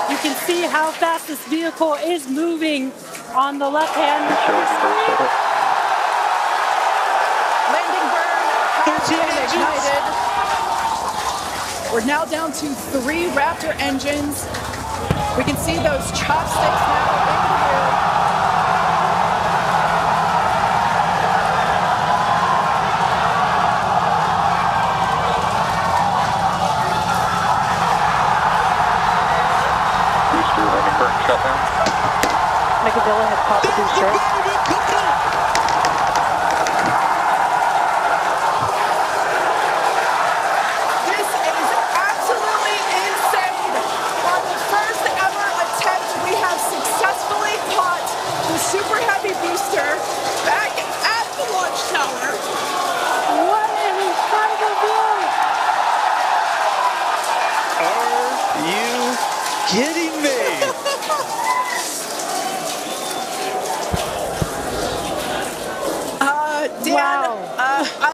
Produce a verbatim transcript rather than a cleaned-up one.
You can see how fast this vehicle is moving on the left-hand screen. Landing burn has been ignited. We're now down to three Raptor engines. We can see those chopsticks now in the air. Mechazilla has caught the booster. This is absolutely insane. On the first ever attempt, we have successfully caught the Super Heavy booster back at the launch tower. What an incredible view! Are you kidding me? Uh, Dan, Wow. uh,